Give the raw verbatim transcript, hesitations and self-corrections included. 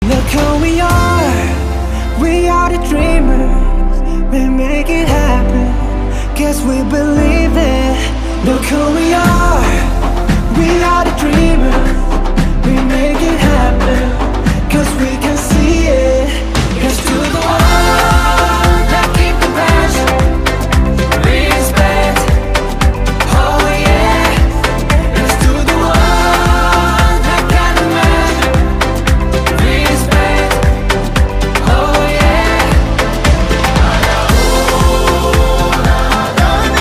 Look who we are, we are the dreamers. We make it happen, guess we believe it. Look who we are, we are the dreamers.